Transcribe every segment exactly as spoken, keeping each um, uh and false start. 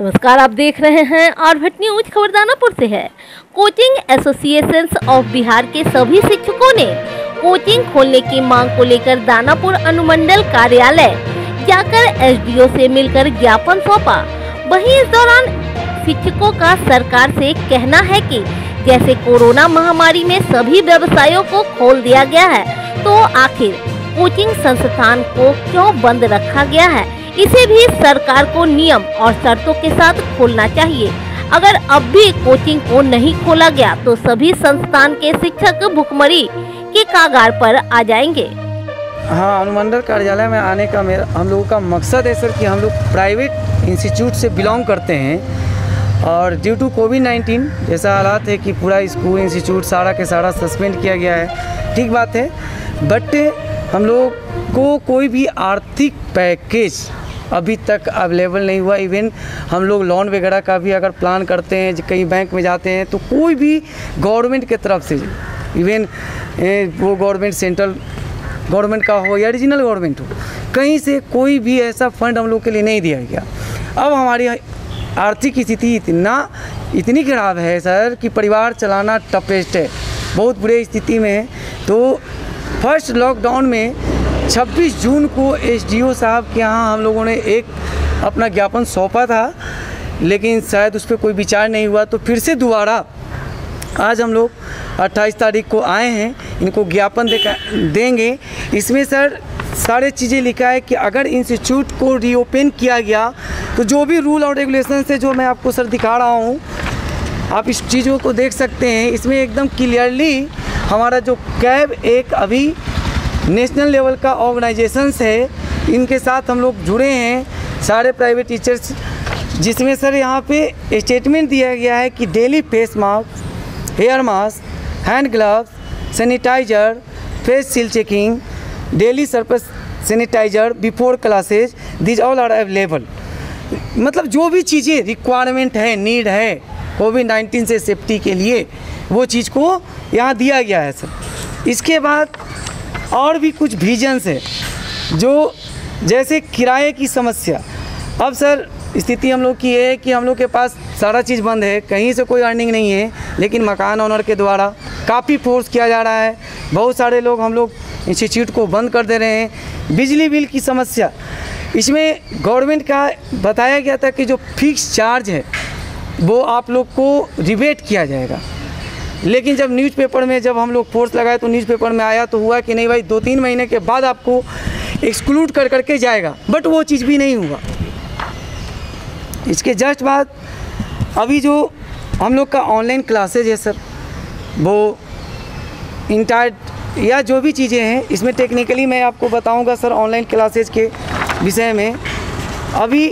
नमस्कार, आप देख रहे हैं आरभट न्यूज। खबर दानापुर से है। कोचिंग एसोसिएशन ऑफ बिहार के सभी शिक्षकों ने कोचिंग खोलने की मांग को लेकर दानापुर अनुमंडल कार्यालय जाकर एसडीओ से मिलकर ज्ञापन सौंपा। वहीं इस दौरान शिक्षकों का सरकार से कहना है कि जैसे कोरोना महामारी में सभी व्यवसायों को खोल दिया गया है, तो आखिर कोचिंग संस्थान को क्यों बंद रखा गया है? इसे भी सरकार को नियम और शर्तों के साथ खोलना चाहिए। अगर अब भी कोचिंग को नहीं खोला गया तो सभी संस्थान के शिक्षक भुखमरी के कागार पर आ जाएंगे। हाँ, अनुमंडल कार्यालय में आने का मेरा हम लोगों का मकसद है सर कि हम लोग प्राइवेट इंस्टीट्यूट से बिलोंग करते हैं और ड्यू टू कोविड नाइन्टीन जैसा हालात है कि पूरा स्कूल इंस्टीट्यूट सारा के सारा सस्पेंड किया गया है। ठीक बात है, बट हम लोग को कोई भी आर्थिक पैकेज अभी तक अवेलेबल नहीं हुआ। इवन हम लोग लोन वगैरह का भी अगर प्लान करते हैं, कहीं बैंक में जाते हैं, तो कोई भी गवर्नमेंट के तरफ से, इवन वो गवर्नमेंट सेंट्रल गवर्नमेंट का हो या रीजनल गवर्नमेंट हो, कहीं से कोई भी ऐसा फंड हम लोग के लिए नहीं दिया गया। अब हमारी आर्थिक स्थिति इतना इतनी खराब है सर कि परिवार चलाना टफेस्ट है, बहुत बुरी स्थिति में है। तो फर्स्ट लॉकडाउन में छब्बीस जून को एसडीओ साहब के यहाँ हम लोगों ने एक अपना ज्ञापन सौंपा था, लेकिन शायद उस पर कोई विचार नहीं हुआ। तो फिर से दोबारा आज हम लोग अट्ठाईस तारीख को आए हैं, इनको ज्ञापन दे देंगे। इसमें सर सारे चीज़ें लिखा है कि अगर इंस्टीट्यूट को रीओपन किया गया तो जो भी रूल और रेगुलेशन है, जो मैं आपको सर दिखा रहा हूँ, आप इस चीज़ों को देख सकते हैं। इसमें एकदम क्लियरली हमारा जो कैब एक अभी नेशनल लेवल का ऑर्गेनाइजेशंस है, इनके साथ हम लोग जुड़े हैं, सारे प्राइवेट टीचर्स, जिसमें सर यहाँ पे स्टेटमेंट दिया गया है कि daily face mask, hair mask, hand gloves, sanitiser, face seal checking, daily surface sanitiser before classes, this all are available. मतलब जो भी चीज़ें रिक्वायरमेंट है, नीड है कोविड नाइन्टीन से सेफ्टी के लिए, वो चीज़ को यहाँ दिया गया है सर। इसके बाद और भी कुछ विजन्स है, जो जैसे किराए की समस्या। अब सर स्थिति हम लोग की है कि हम लोग के पास सारा चीज़ बंद है, कहीं से कोई अर्निंग नहीं है, लेकिन मकान ओनर के द्वारा काफ़ी फोर्स किया जा रहा है। बहुत सारे लोग हम लोग इंस्टीट्यूट को बंद कर दे रहे हैं। बिजली बिल की समस्या, इसमें गवर्नमेंट का बताया गया था कि जो फिक्स चार्ज है वो आप लोग को रिबेट किया जाएगा, लेकिन जब न्यूज़पेपर में जब हम लोग फोर्स लगाए तो न्यूज़पेपर में आया तो हुआ कि नहीं भाई, दो तीन महीने के बाद आपको एक्सक्लूड कर करके जाएगा, बट वो चीज़ भी नहीं हुआ। इसके जस्ट बाद अभी जो हम लोग का ऑनलाइन क्लासेज है सर, वो इंटायर या जो भी चीज़ें हैं, इसमें टेक्निकली मैं आपको बताऊंगा सर ऑनलाइन क्लासेज के विषय में। अभी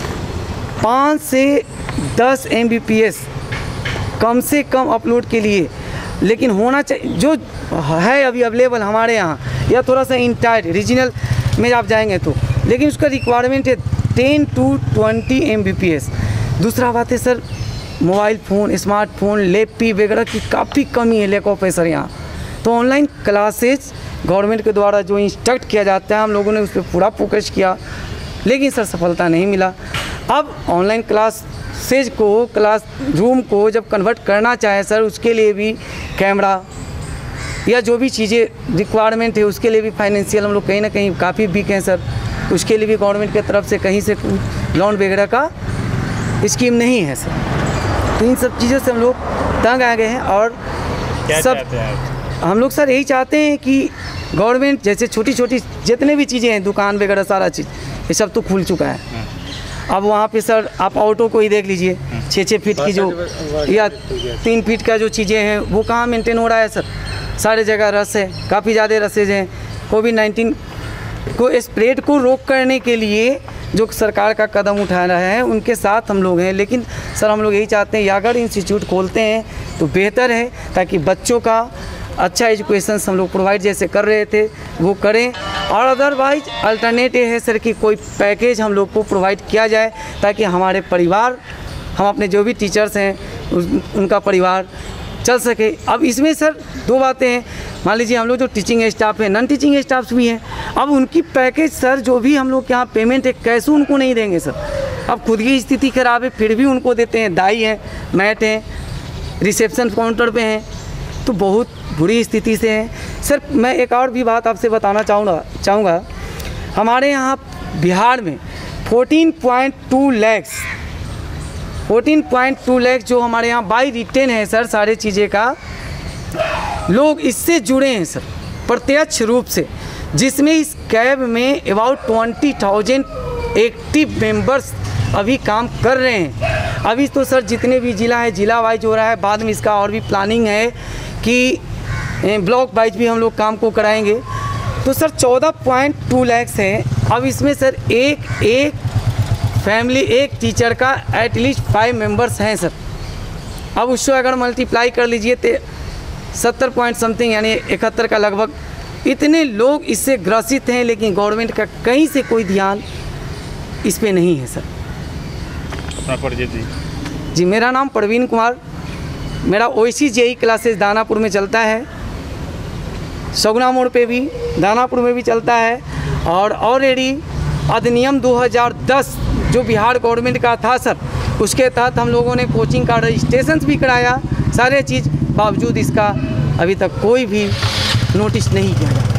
पाँच से दस एम बी पी एस कम से कम अपलोड के लिए, लेकिन होना चाहिए जो है अभी अवेलेबल हमारे यहाँ, या थोड़ा सा इंटायर रीजनल में आप जाएंगे तो, लेकिन उसका रिक्वायरमेंट है ten to twenty M B P S. दूसरा बात है sir, mobile phone, smartphone, laptop वगैरह की काफ़ी कमी है, लैक ऑफ है सर यहाँ। तो ऑनलाइन क्लासेज गवर्नमेंट के द्वारा जो इंस्ट्रक्ट किया जाता है, हम लोगों ने उस पर पूरा फोकस किया, लेकिन सर सफलता नहीं मिला। अब ऑनलाइन क्लास सेज को, क्लास रूम को जब कन्वर्ट करना चाहे सर, उसके लिए भी कैमरा या जो भी चीज़ें रिक्वायरमेंट है, उसके लिए भी फाइनेंशियल हम लोग कहीं ना कहीं काफ़ी वीक हैं सर। उसके लिए भी गवर्नमेंट की तरफ से कहीं से लोन वगैरह का स्कीम नहीं है सर। तो इन सब चीज़ों से हम लोग तंग आ गए हैं। और क्या सब हम लोग सर यही चाहते हैं कि गवर्नमेंट जैसे छोटी छोटी जितने भी चीज़ें हैं, दुकान वगैरह सारा चीज़, ये सब तो खुल चुका है। अब वहाँ पे सर आप ऑटो को ही देख लीजिए, छः छः फीट की जो या तीन फीट का जो चीज़ें हैं, वो कहाँ मेंटेन हो रहा है सर। सारे जगह रस है, काफ़ी ज़्यादा रसेज हैं। कोविड नाइन्टीन को स्प्रेड को रोक करने के लिए जो सरकार का कदम उठा रहा है, उनके साथ हम लोग हैं। लेकिन सर हम लोग यही चाहते हैं, अगर इंस्टीट्यूट खोलते हैं तो बेहतर है, ताकि बच्चों का अच्छा एजुकेशन हम लोग प्रोवाइड जैसे कर रहे थे वो करें। और अदरवाइज अल्टरनेटिव है सर कि कोई पैकेज हम लोग को प्रोवाइड किया जाए, ताकि हमारे परिवार, हम अपने जो भी टीचर्स हैं उनका परिवार चल सके। अब इसमें सर दो बातें हैं, मान लीजिए हम लोग जो टीचिंग स्टाफ है, नॉन टीचिंग स्टाफ्स भी हैं, अब उनकी पैकेज सर जो भी हम लोग के यहाँ पेमेंट है कैसे उनको नहीं देंगे सर। अब खुद की स्थिति खराब है फिर भी उनको देते हैं। दाई हैं, मैट हैं, रिसेप्शन काउंटर पे हैं, तो बहुत बुरी स्थिति से हैं। सर मैं एक और भी बात आपसे बताना चाहूँगा चाहूँगा हमारे यहाँ बिहार में चौदह पॉइंट दो लाख चौदह पॉइंट दो लाख जो हमारे यहाँ बाई रिटेन है सर, सारे चीज़ें का लोग इससे जुड़े हैं सर प्रत्यक्ष रूप से, जिसमें इस कैब में about twenty thousand active members अभी काम कर रहे हैं। अभी तो सर जितने भी ज़िला है ज़िला वाइज हो रहा है, बाद में इसका और भी प्लानिंग है कि ब्लॉक वाइज भी हम लोग काम को कराएंगे। तो सर चौदह पॉइंट दो लाख हैं। अब इसमें सर एक एक फैमिली एक टीचर का एटलीस्ट फाइव मेंबर्स हैं सर। अब उसको अगर मल्टीप्लाई कर लीजिए तो सत्तर पॉइंट समथिंग यानी इकहत्तर का लगभग इतने लोग इससे ग्रसित हैं, लेकिन गवर्नमेंट का कहीं से कोई ध्यान इस पे नहीं है सर। अपना परिचय जी। जी मेरा नाम प्रवीण कुमार, मेरा ओएसी जेई क्लासेस दानापुर में चलता है, सगुना मोड़ पे भी दानापुर में भी चलता है, और ऑलरेडी अधिनियम दो हज़ार दस जो बिहार गवर्नमेंट का था सर, उसके तहत हम लोगों ने कोचिंग का रजिस्ट्रेशन भी कराया, सारे चीज़, बावजूद इसका अभी तक कोई भी नोटिस नहीं किया गया।